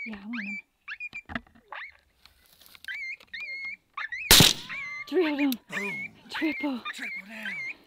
Yeah, I want them. 3 of them. Boom. Triple. Triple down.